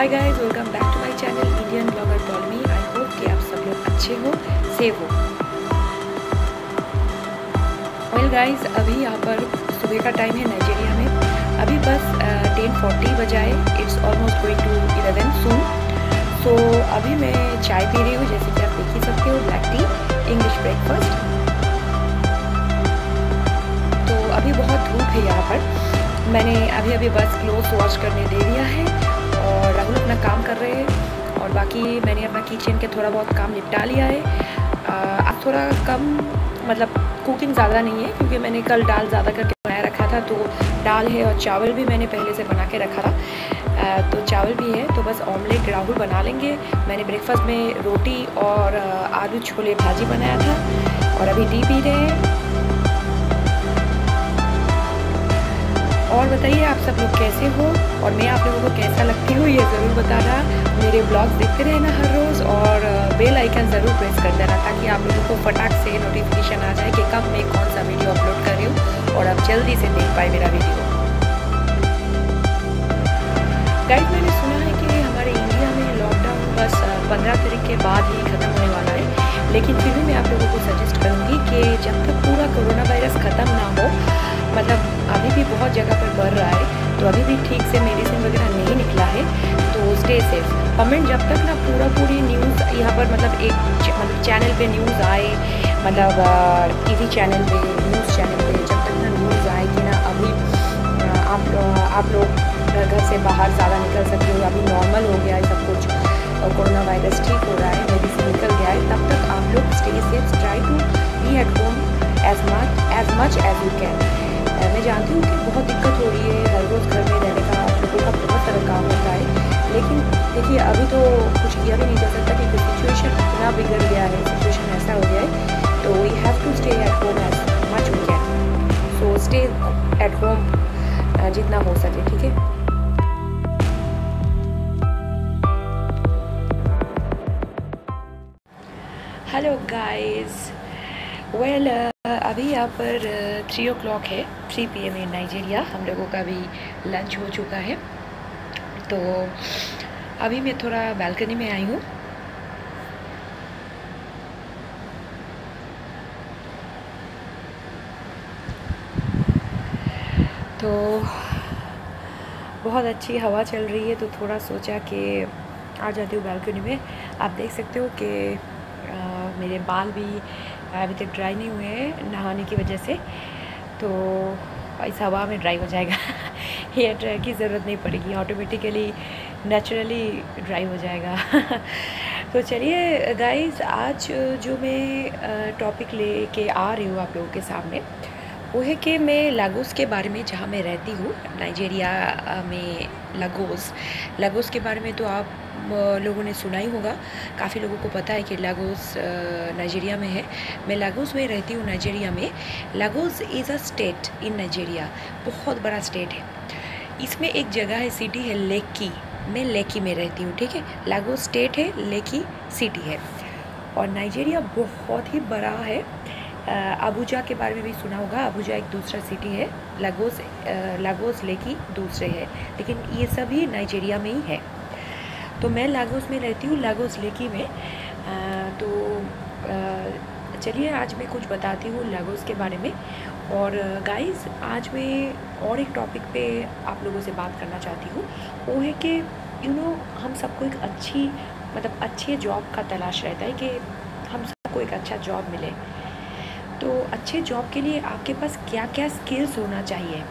Hi guys, welcome back to my channel Indian blogger Paulami. I hope कि आप सब लोग अच्छे हो, सेफ हो। वेल गाइस, अभी यहाँ पर सुबह का टाइम है नाइजीरिया में। अभी बस 10:40 बजाए। It's almost going to 11 soon. So अभी मैं चाय पी रही हूँ, जैसे कि आप देख ही सकते हो, ब्लैक टी, इंग्लिश ब्रेकफास्ट। तो अभी बहुत धूप है यहाँ पर। मैंने अभी बस क्लोथ वॉश करने दे दिया है और राहुल अपना काम कर रहे हैं और बाकी मैंने अपना किचन के थोड़ा बहुत काम निपटा लिया है। अब थोड़ा कम, मतलब कुकिंग ज़्यादा नहीं है, क्योंकि मैंने कल दाल ज़्यादा करके बनाया रखा था, तो दाल है और चावल भी मैंने पहले से बना के रखा था, तो चावल भी है। तो बस ऑमलेट राहुल बना लेंगे। मैंने ब्रेकफास्ट में रोटी और आलू छोले भाजी बनाया था और अभी टी पी रहे हैं। और बताइए आप सब लोग कैसे हो और मैं आप लोगों को कैसा लगती हूँ, ये ज़रूर बताना। मेरे ब्लॉग्स देखते रहना हर रोज़ और बेल आइकन ज़रूर प्रेस कर देना, ताकि आप लोगों को फटाक से नोटिफिकेशन आ जाए कि कब मैं कौन सा वीडियो अपलोड कर रही हूँ और आप जल्दी से देख पाए मेरा वीडियो। गाइस, मैंने सुना है कि हमारे इंडिया में लॉकडाउन बस 15 तारीख के बाद ही ख़त्म होने वाला है, लेकिन फिर भी मैं आप लोगों को सजेस्ट करूँगी कि जब तक पूरा कोरोना वायरस ख़त्म ना हो, मतलब अभी भी बहुत जगह पर बढ़ रहा है, तो अभी भी ठीक से मेडिसिन वगैरह नहीं निकला है, तो स्टे सेफ। कमेंट जब तक ना पूरी न्यूज़ यहाँ पर, मतलब एक चैनल पे न्यूज़ आए, मतलब टीवी चैनल पे, न्यूज़ चैनल पे, जब तक ना न्यूज़ आए कि ना अभी आप लोग घर से बाहर ज़्यादा निकल सकते हो, अभी नॉर्मल हो गया है सब कुछ और कोरोना वायरस ठीक हो रहा है, मेडिसिन निकल गया है, तब तक आप लोग stay safe. Try to be at home as much as you can. मैं जानती हूँ कि बहुत दिक्कत हो रही है, हर रोज़ घर में रहने का लोगों का बहुत सारा काम होता है, लेकिन देखिए अभी तो कुछ किया भी नहीं जा सकता, क्योंकि सिचुएशन इतना बिगड़ गया है, सिचुएशन ऐसा हो गया है, तो we have to stay at home as much we can. So stay at home जितना हो सके, ठीक है। हेलो गाइस, वेल अभी यहाँ पर 3 o'clock है, 3 PM इन नाइजीरिया। हम लोगों का भी लंच हो चुका है, तो अभी मैं थोड़ा बालकनी में आई हूँ। तो बहुत अच्छी हवा चल रही है, तो थोड़ा सोचा कि आ जाती हूँ बालकनी में। आप देख सकते हो कि मेरे बाल भी अभी तक ड्राई नहीं हुए हैं नहाने की वजह से, तो इस हवा में ड्राई हो जाएगा। हेयर ड्रायर की ज़रूरत नहीं पड़ेगी, ऑटोमेटिकली नेचुरली ड्राई हो जाएगा। तो चलिए गाइस, आज जो मैं टॉपिक लेके आ रही हूँ आप लोगों के सामने, वो है कि मैं लागोस के बारे में, जहाँ मैं रहती हूँ नाइजीरिया में, लागोस के बारे में तो आप लोगों ने सुना ही होगा। काफ़ी लोगों को पता है कि लागोस नाइजीरिया में है। मैं लागोस में रहती हूँ नाइजीरिया में। Lagos is a state in Nigeria, बहुत बड़ा स्टेट है। इसमें एक जगह है, सिटी है लेकी। मैं लेकी में रहती हूँ, ठीक है। लागोस स्टेट है, लेकी सिटी है, और नाइजीरिया बहुत ही बड़ा है। अबुजा के बारे में भी सुना होगा, अबुजा एक दूसरा सिटी है, लागोस लेकी दूसरे है, लेकिन ये सभी नाइजीरिया में ही है। तो मैं लागोस में रहती हूँ, लागोस लेकी में। तो चलिए आज मैं कुछ बताती हूँ लागोस के बारे में। और गाइस, आज मैं और एक टॉपिक पे आप लोगों से बात करना चाहती हूँ, वो है कि हम सबको एक अच्छे जॉब का तलाश रहता है, कि हम सबको एक अच्छा जॉब मिले। तो अच्छे जॉब के लिए आपके पास क्या क्या स्किल्स होना चाहिए,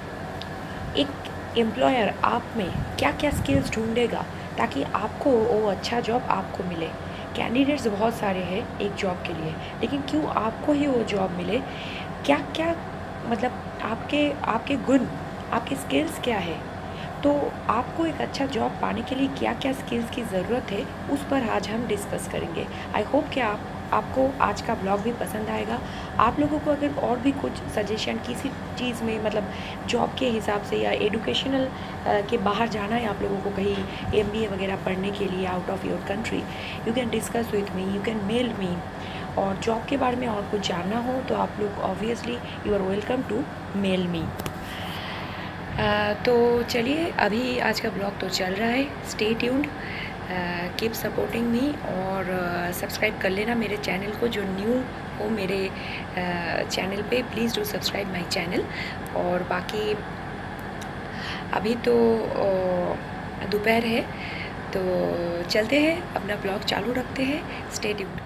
एक एम्प्लॉयर आप में क्या क्या स्किल्स ढूंढेगा ताकि आपको वो अच्छा जॉब आपको मिले। कैंडिडेट्स बहुत सारे हैं एक जॉब के लिए, लेकिन क्यों आपको ही वो जॉब मिले, क्या क्या, मतलब आपके गुण, आपके स्किल्स क्या है। तो आपको एक अच्छा जॉब पाने के लिए क्या क्या स्किल्स की ज़रूरत है, उस पर आज हम डिस्कस करेंगे। आई होप कि आपको आज का ब्लॉग भी पसंद आएगा। आप लोगों को अगर और भी कुछ सजेशन किसी चीज़ में, मतलब जॉब के हिसाब से या एडुकेशनल के बाहर जाना है आप लोगों को कहीं MBA वगैरह पढ़ने के लिए out of your country, you can discuss with me, you can mail me. और जॉब के बारे में और कुछ जानना हो तो आप लोग obviously you are welcome to mail me. तो चलिए, अभी आज का ब्लॉग तो चल रहा है। Stay tuned, keep supporting me, और सब्सक्राइब कर लेना मेरे चैनल को। जो न्यू हो मेरे चैनल पे, please do subscribe my channel. और बाकी अभी तो दोपहर है, तो चलते हैं, अपना ब्लॉग चालू रखते हैं। Stay tuned.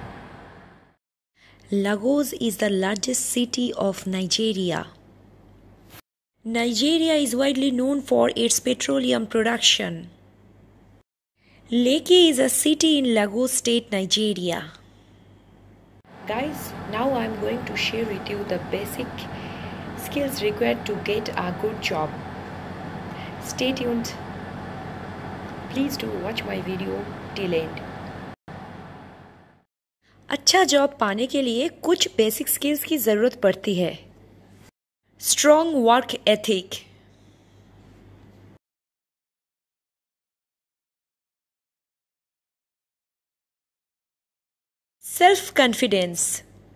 Lagos is the largest city of Nigeria. Nigeria is widely known for its petroleum production. Lekki is a city in Lagos State, Nigeria. Guys, now I am going to share with you the basic skills required to get a good job. Stay tuned. Please do watch my video till end. अच्छा job पाने के लिए कुछ basic skills की ज़रूरत पड़ती है। Strong work ethic, self confidence,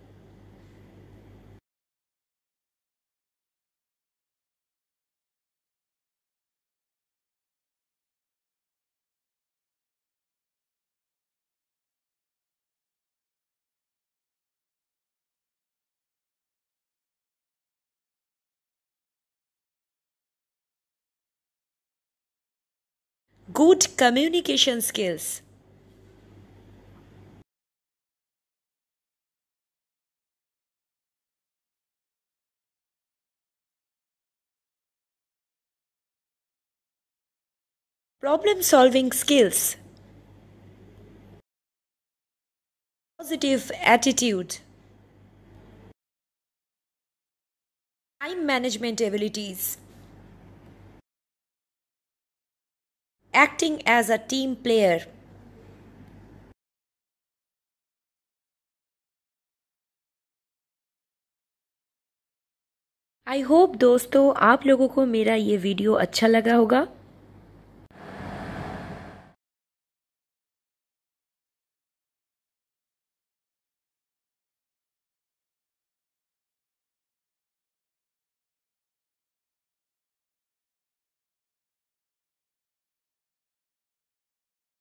good communication skills, problem solving skills, positive attitude, time management abilities, acting as a team player. I hope दोस्तों आप लोगों को मेरा ये वीडियो अच्छा लगा होगा।